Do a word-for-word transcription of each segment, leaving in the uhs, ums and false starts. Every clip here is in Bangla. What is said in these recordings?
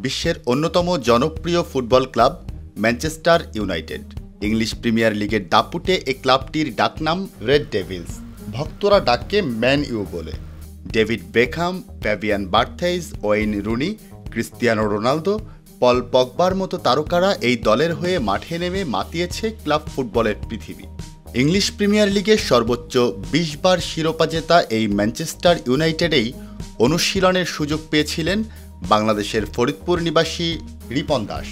বিশ্বের অন্যতম জনপ্রিয় football club Manchester United. English Premier লিগের দাপুটে এই ক্লাবটির ডাকনাম রেড ডেভিলস। ভক্তরা ডাকে ম্যান ইউ বলে। David Beckham, Fabien Barthez, Wayne Rooney, Cristiano Ronaldo, Paul পগবার মতো তারকারা এই দলের হয়ে মাঠে নেমে মাতিয়েছে ক্লাব ফুটবলের পৃথিবী। ইংলিশ প্রিমিয়ার লিগের সর্বোচ্চ বিশ বার শিরোপা জেতা এই ম্যানচেস্টার ইউনাইটেডেই অনুশীলনের সুযোগ পেয়েছিলেন বাংলাদেশের ফরিদপুর নিবাসী রিপন দাস।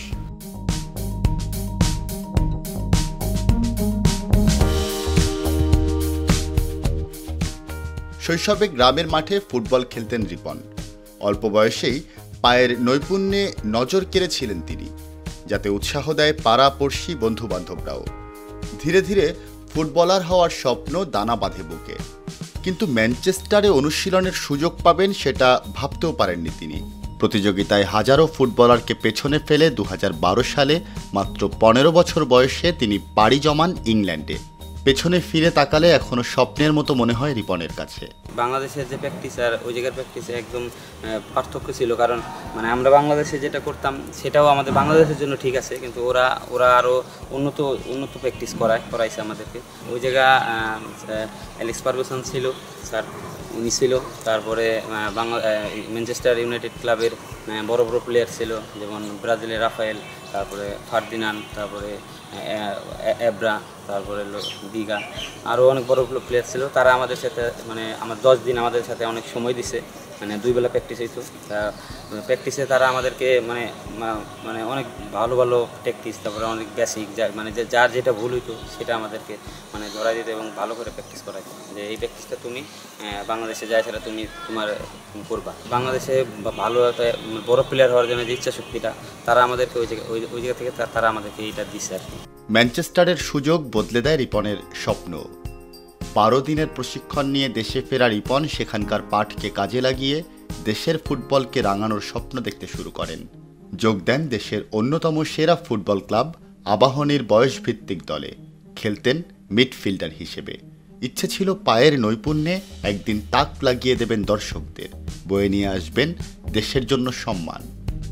শৈশবে গ্রামের মাঠে ফুটবল খেলতেন রিপন। অল্প বয়সেই পায়ের নৈপুণ্যে নজর কেড়েছিলেন তিনি, যাতে উৎসাহ দেয় পাড়াপড়শি বন্ধুবান্ধবরাও। ধীরে ধীরে ফুটবলার হওয়ার স্বপ্ন দানা বাঁধে বুকে, কিন্তু ম্যানচেস্টারে অনুশীলনের সুযোগ পাবেন সেটা ভাবতেও পারেননি তিনি। প্রতিযোগিতায় হাজারো ফুটবলারকে পেছনে ফেলে দু হাজার বারো সালে মাত্র পনেরো বছর বয়সে তিনি পাড়ি জমান ইংল্যান্ডে। পেছনে ফিরে তাকালে এখনো স্বপ্নের মতো মনে হয় রিপনের কাছে। বাংলাদেশের যে প্র্যাকটিস আর ওই জায়গার প্র্যাকটিসে একদম পার্থক্য ছিল, কারণ মানে আমরা বাংলাদেশে যেটা করতাম সেটাও আমাদের বাংলাদেশের জন্য ঠিক আছে, কিন্তু ওরা ওরা আরও উন্নত উন্নত প্র্যাকটিস করায় করাইছে আমাদেরকে। ওই জায়গা অ্যালেক্স ফার্গুসন ছিল স্যার, উনি ছিল। তারপরে বাংলা ম্যানচেস্টার ইউনাইটেড ক্লাবের বড় বড় প্লেয়ার ছিল, যেমন ব্রাজিলের রাফায়েল, তারপরে ফার্দিনান্ড, তারপরে এব্রা, তারপরে দিগা, আরও অনেক বড় বড় প্লেয়ার ছিল। তারা আমাদের সাথে মানে আমার দশ দিন আমাদের সাথে অনেক সময় দিছে, মানে দুই বেলা প্র্যাকটিস হইতো। তা প্র্যাকটিসে তারা আমাদেরকে মানে মানে অনেক ভালো ভালো প্র্যাকটিস, তারপরে অনেক বেসিক যা মানে যার যেটা ভুল হইতো সেটা আমাদেরকে মানে ধরাই দিত এবং ভালো করে প্র্যাকটিস করাইতো, যে এই প্র্যাকটিসটা তুমি বাংলাদেশে যায় সেটা তুমি তোমার করবা। বাংলাদেশে ভালো একটা বড় প্লেয়ার হওয়ার জন্য যে ইচ্ছা শক্তিটা তারা আমাদেরকে ওই জায়গা ওই ওই জায়গা থেকে তারা আমাদেরকে এইটা দিচ্ছে আর কি। ম্যানচেস্টারের সুযোগ বদলে দেয় রিপনের স্বপ্ন। বারো দিনের প্রশিক্ষণ নিয়ে দেশে ফেরা রিপন সেখানকার পাঠকে কাজে লাগিয়ে দেশের ফুটবলকে রাঙানোর স্বপ্ন দেখতে শুরু করেন। যোগ দেন দেশের অন্যতম সেরা ফুটবল ক্লাব আবাহনীর বয়সভিত্তিক দলে। খেলতেন মিডফিল্ডার হিসেবে। ইচ্ছে ছিল পায়ের নৈপুণ্যে একদিন তাক লাগিয়ে দেবেন দর্শকদের, বয়ে নিয়ে আসবেন দেশের জন্য সম্মান।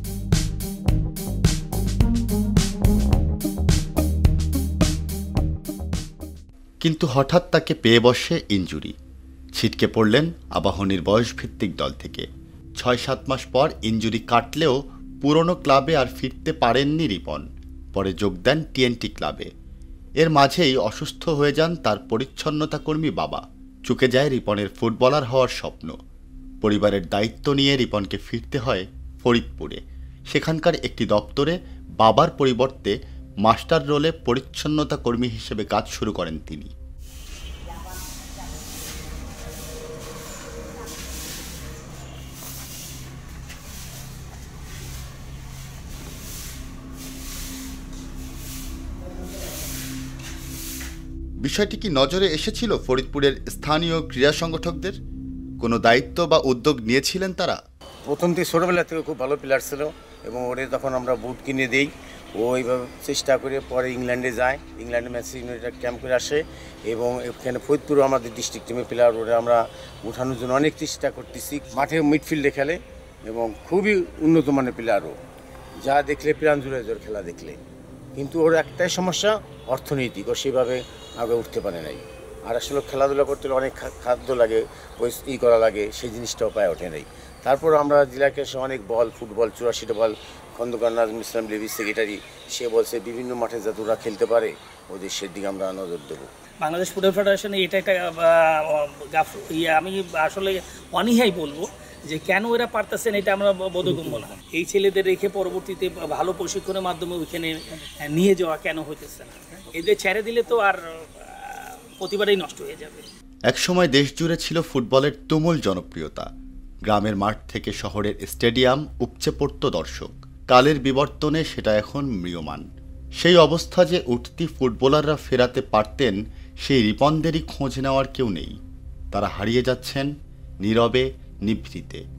কিন্তু হঠাৎ তাকে পেয়ে বসে ইনজুরি। ছিটকে পড়লেন আবাহনীর বয়সভিত্তিক দল থেকে। ছয় সাত মাস পর ইনজুরি কাটলেও পুরনো ক্লাবে আর ফিরতে পারেননি রিপন। পরে যোগ দেন টিএনটি ক্লাবে। এর মাঝেই অসুস্থ হয়ে যান তার পরিচ্ছন্নতা কর্মী বাবা। চুকে যায় রিপনের ফুটবলার হওয়ার স্বপ্ন। পরিবারের দায়িত্ব নিয়ে রিপনকে ফিরতে হয় ফরিদপুরে। সেখানকার একটি দপ্তরে বাবার পরিবর্তে মাস্টার রোলে পরিচ্ছন্নতা কর্মী হিসেবে কাজ শুরু করেন তিনি। বিষয়টি কি নজরে এসেছিল ফরিদপুরের স্থানীয় ক্রীড়া সংগঠকদের? কোনো দায়িত্ব বা উদ্যোগ নিয়েছিলেন তারা? প্রথম থেকে ছোটোবেলা থেকে খুব ভালো প্লেয়ার ছিল এবং ওরে তখন আমরা বুট কিনে দিই, ও এইভাবে চেষ্টা করে পরে ইংল্যান্ডে যায়। ইংল্যান্ডে ম্যানচেস্টার ইউনাইটেড ক্যাম্প করে আসে এবং এখানে ফরিদপুরও আমাদের ডিস্ট্রিক্ট টিমের প্লেয়ার, ওরা আমরা উঠানোর জন্য অনেক চেষ্টা করতেছি। মাঠে মিডফিল্ডে খেলে এবং খুবই উন্নত মানের প্লেয়ারও, যা দেখলে প্রাণ জুড়ে জোর খেলা দেখলে। কিন্তু ওর একটাই সমস্যা, অর্থনৈতিক, ও সেভাবে আগে উঠতে পারে নাই। আর আসলে খেলাধুলা করতে হলে অনেক খাদ্য লাগে, ই করা লাগে, সেই জিনিসটাও পায় ওঠে নাই। তারপর আমরা জেলাকে অনেক বল, ফুটবল চুরাশিটা বল খন্দকার নাজমুল ইসলাম লেভি সেক্রেটারি, সে বলছে বিভিন্ন মাঠে যাতে ওরা খেলতে পারে ওদের সেদিকে আমরা নজর দেবো। বাংলাদেশ ফুটবল ফেডারেশনে এটা একটা ইয়ে, আমি আসলে অনীহাই বলবো যে কেন এরা পারতেছেন, এটা আমরা বোধগম্য না। এই ছেলেদের রেখে পরবর্তীতে ভালো প্রশিক্ষণের মাধ্যমে ওইখানে নিয়ে যাওয়া কেন হইতেছে না? এদের ছেড়ে দিলে তো আর প্রতিবারেই নষ্ট হয়ে যাবে। একসময় দেশ জুড়ে ছিল ফুটবলের তুমুল জনপ্রিয়তা। গ্রামের মাঠ থেকে শহরের স্টেডিয়াম উপচে পড়ত দর্শক। কালের বিবর্তনে সেটা এখন ম্রিয়মাণ। সেই অবস্থা যে উঠতি ফুটবলাররা ফেরাতে পারতেন, সেই রিপনদেরই খোঁজ নেওয়ার কেউ নেই। তারা হারিয়ে যাচ্ছেন নীরবে, নিভৃতে।